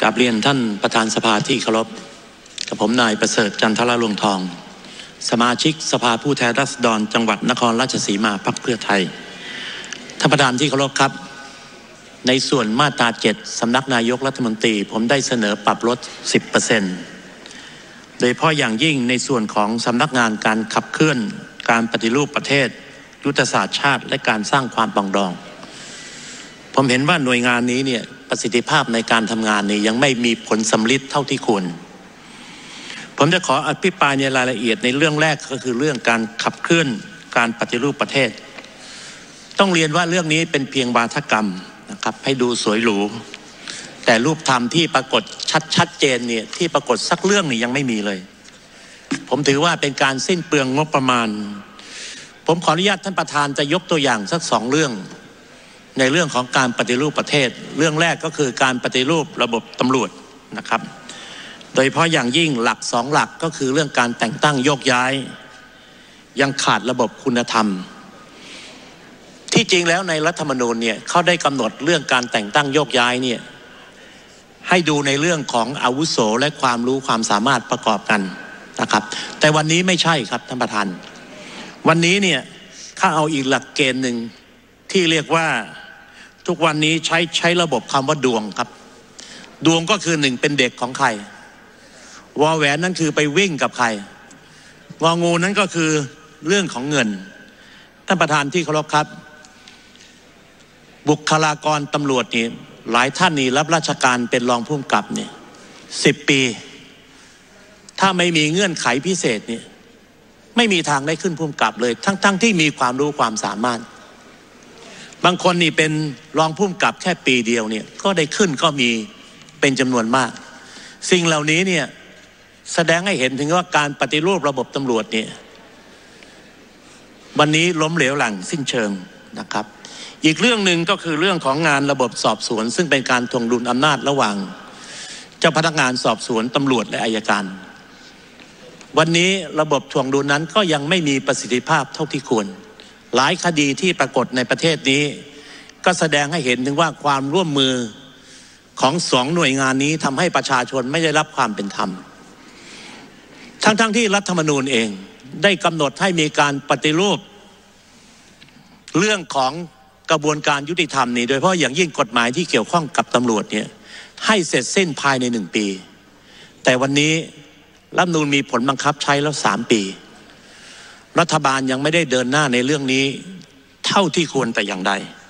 ราบเรียนท่านประธานสภาที่เคารพกับผมนายประเสริฐจันทรลวงทองสมาชิกสภาผู้แทนราษฎรจังหวัดนครราชสีมาพรรคเพื่อไทยท่านประธานที่เคารพครับในส่วนมาตรา7สำนักนายกรัฐมนตรีผมได้เสนอปรับลด 10% โดยเฉพาะอย่างยิ่งในส่วนของสำนักงานการขับเคลื่อนการปฏิรูปประเทศยุทธศาสตร์ชาติและการสร้างความปรองดองผมเห็นว่าหน่วยงานนี้เนี่ยประสิทธิภาพในการทำงานนี้ยังไม่มีผลสำลิดเท่าที่ควรผมจะขออภิปรายในรายละเอียดในเรื่องแรกก็คือเรื่องการขับเคลื่อนการปฏิรูปประเทศต้องเรียนว่าเรื่องนี้เป็นเพียงวาทกรรมนะครับให้ดูสวยหรูแต่รูปธรรมที่ปรากฏชัดเจนเนี่ยที่ปรากฏสักเรื่องนี่ยังไม่มีเลยผมถือว่าเป็นการสิ้นเปลืองงบประมาณผมขออนุญาตท่านประธานจะยกตัวอย่างสัก2เรื่องในเรื่องของการปฏิรูปประเทศเรื่องแรกก็คือการปฏิรูประบบตำรวจนะครับโดยเฉพาะอย่างยิ่งหลัก2หลักก็คือเรื่องการแต่งตั้งโยกย้ายยังขาดระบบคุณธรรมที่จริงแล้วในรัฐธรรมนูญเนี่ยเขาได้กำหนดเรื่องการแต่งตั้งโยกย้ายเนี่ยให้ดูในเรื่องของอาวุโสและความรู้ความสามารถประกอบกันนะครับแต่วันนี้ไม่ใช่ครับท่านประธานวันนี้เนี่ยถ้าเอาอีกหลักเกณฑ์หนึ่งที่เรียกว่าทุกวันนี้ใช้ระบบคำว่าดวงครับดวงก็คือ1เป็นเด็กของใครวอแหวนนั่นคือไปวิ่งกับใครงองูนั้นก็คือเรื่องของเงินท่านประธานที่เคารพครับบุคลากรตำรวจนี่หลายท่านนี่รับราชการเป็นรองผู้กำกับเนี่ย10 ปีถ้าไม่มีเงื่อนไขพิเศษนี่ไม่มีทางได้ขึ้นผู้กำกับเลยทั้งที่มีความรู้ความสามารถบางคนนี่เป็นรองผู้กำกับแค่ปีเดียวเนี่ยก็ได้ขึ้นก็มีเป็นจำนวนมากสิ่งเหล่านี้เนี่ยแสดงให้เห็นถึงว่าการปฏิรูประบบตำรวจเนี่ยวันนี้ล้มเหลวหลั่งสิ้นเชิงนะครับอีกเรื่องหนึ่งก็คือเรื่องของงานระบบสอบสวนซึ่งเป็นการถ่วงดุลอำนาจระหว่างเจ้าพนักงานสอบสวนตำรวจและอัยการวันนี้ระบบถ่วงดุลนั้นก็ยังไม่มีประสิทธิภาพเท่าที่ควรหลายคดีที่ปรากฏในประเทศนี้ก็แสดงให้เห็นถึงว่าความร่วมมือของ2หน่วยงานนี้ทำให้ประชาชนไม่ได้รับความเป็นธรรมทั้งที่รัฐธรรมนูญเองได้กำหนดให้มีการปฏิรูปเรื่องของกระบวนการยุติธรรมนี่โดยเฉพาะอย่างยิ่งกฎหมายที่เกี่ยวข้องกับตำรวจเนี่ยให้เสร็จสิ้นภายใน1 ปีแต่วันนี้รัฐธรรมนูญมีผลบังคับใช้แล้ว3 ปีรัฐบาลยังไม่ได้เดินหน้าในเรื่องนี้เท่าที่ควรแต่อย่างใด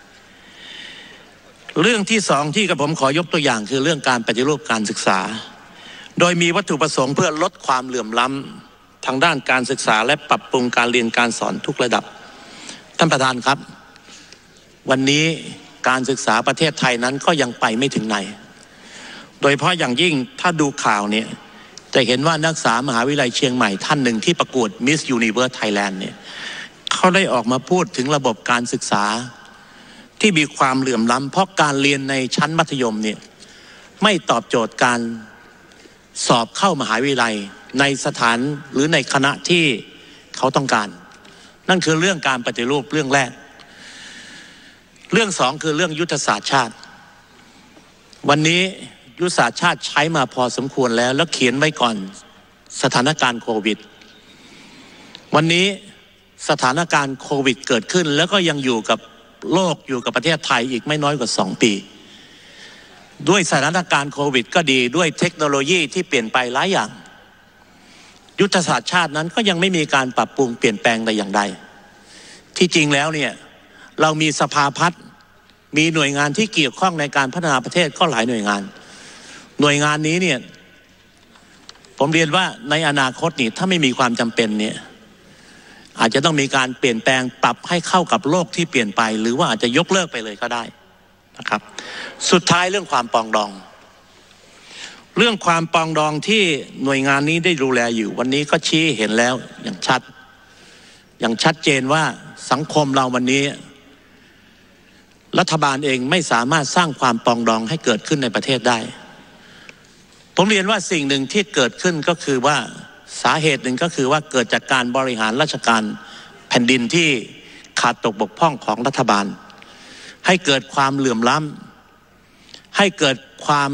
เรื่องที่2ที่กับผมขอยกตัวอย่างคือเรื่องการปฏิรูปการศึกษาโดยมีวัตถุประสงค์เพื่อลดความเหลื่อมล้ำทางด้านการศึกษาและปรับปรุงการเรียนการสอนทุกระดับท่านประธานครับวันนี้การศึกษาประเทศไทยนั้นก็ยังไปไม่ถึงไหนโดยเฉพาะอย่างยิ่งถ้าดูข่าวเนี่ยจะเห็นว่านักศึกษามหาวิทยาลัยเชียงใหม่ท่านหนึ่งที่ประกวด Miss Universe Thailand เนี่ยเขาได้ออกมาพูดถึงระบบการศึกษาที่มีความเหลื่อมล้ำเพราะการเรียนในชั้นมัธยมเนี่ยไม่ตอบโจทย์การสอบเข้ามหาวิทยาลัยในสถานหรือในคณะที่เขาต้องการนั่นคือเรื่องการปฏิรูปเรื่องแรกเรื่อง2คือเรื่องยุทธศาสตร์ชาติวันนี้ยุทธศาสตร์ชาติใช้มาพอสมควรแล้วเขียนไว้ก่อนสถานการณ์โควิดวันนี้สถานการณ์โควิดเกิดขึ้นแล้วก็ยังอยู่กับโลกอยู่กับประเทศไทยอีกไม่น้อยกว่า2 ปีด้วยสถานการณ์โควิดก็ดีด้วยเทคโนโลยีที่เปลี่ยนไปหลายอย่างยุทธศาสตร์ชาตินั้นก็ยังไม่มีการปรับปรุงเปลี่ยนแปลงใดอย่างใดที่จริงแล้วเนี่ยเรามีสภาพัฒน์มีหน่วยงานที่เกี่ยวข้องในการพัฒนาประเทศก็หลายหน่วยงานนี้เนี่ยผมเรียนว่าในอนาคตนี่ถ้าไม่มีความจำเป็นเนี่ยอาจจะต้องมีการเปลี่ยนแปลงปรับให้เข้ากับโลกที่เปลี่ยนไปหรือว่าอาจจะยกเลิกไปเลยก็ได้นะครับสุดท้ายเรื่องความปรองดองที่หน่วยงานนี้ได้ดูแลอยู่วันนี้ก็ชี้เห็นแล้วอย่างชัดเจนว่าสังคมเราวันนี้รัฐบาลเองไม่สามารถสร้างความปรองดองให้เกิดขึ้นในประเทศได้ผมเรียนว่าสิ่งหนึ่งที่เกิดขึ้นก็คือว่าสาเหตุหนึ่งก็คือว่าเกิดจากการบริหารราชการแผ่นดินที่ขาดตกบกพร่องของรัฐบาลให้เกิดความเหลื่อมล้ำให้เกิดความ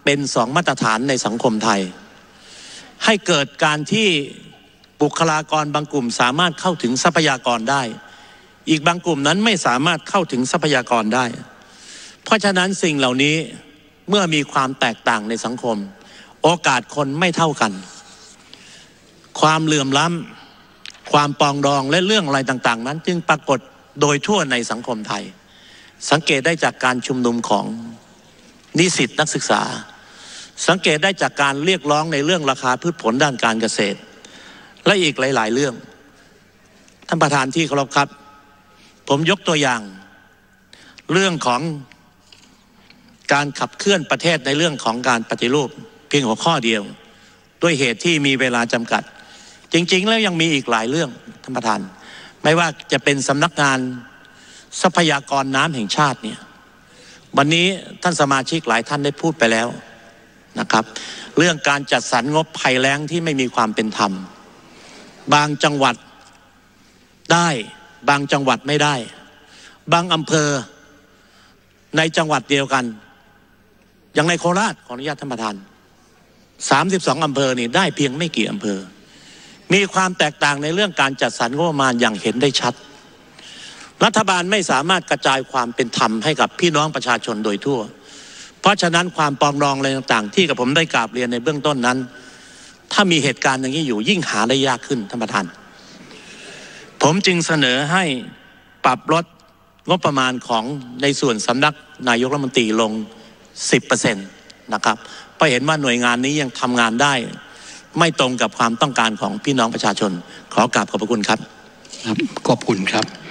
เป็น2 มาตรฐานในสังคมไทยให้เกิดการที่บุคลากรบางกลุ่มสามารถเข้าถึงทรัพยากรได้อีกบางกลุ่มนั้นไม่สามารถเข้าถึงทรัพยากรได้เพราะฉะนั้นสิ่งเหล่านี้เมื่อมีความแตกต่างในสังคมโอกาสคนไม่เท่ากันความเหลื่อมล้ำความปองดองและเรื่องอะไรต่างๆนั้นจึงปรากฏโดยทั่วในสังคมไทยสังเกตได้จากการชุมนุมของนิสิตนักศึกษาสังเกตได้จากการเรียกร้องในเรื่องราคาพืชผลด้านการเกษตรและอีกหลายๆเรื่องท่านประธานที่เคารพครับผมยกตัวอย่างเรื่องของการขับเคลื่อนประเทศในเรื่องของการปฏิรูปเพียงหัวข้อเดียวด้วยเหตุที่มีเวลาจำกัดจริงๆแล้วยังมีอีกหลายเรื่องท่านประธานไม่ว่าจะเป็นสำนักงานทรัพยากรน้ำแห่งชาติเนี่ยวันนี้ท่านสมาชิกหลายท่านได้พูดไปแล้วนะครับเรื่องการจัดสรรงบภัยแล้งที่ไม่มีความเป็นธรรมบางจังหวัดได้บางจังหวัดไม่ได้บางอำเภอในจังหวัดเดียวกันอย่างในโคราชขออนุญาตท่านประธาน32อำเภอนี่ได้เพียงไม่กี่อำเภอมีความแตกต่างในเรื่องการจัดสรรงบประมาณอย่างเห็นได้ชัดรัฐบาลไม่สามารถกระจายความเป็นธรรมให้กับพี่น้องประชาชนโดยทั่วเพราะฉะนั้นความปรองดองอะไรต่างๆที่กับผมได้กราบเรียนในเบื้องต้นนั้นถ้ามีเหตุการณ์อย่างนี้อยู่ยิ่งหาได้ยากขึ้นท่านประธานผมจึงเสนอให้ปรับลดงบประมาณของในส่วนสำนักนายกรัฐมนตรีลง 10% นะครับเพราะเห็นว่าหน่วยงานนี้ยังทำงานได้ไม่ตรงกับความต้องการของพี่น้องประชาชนขอกราบขอบพระคุณครับขอบคุณครับ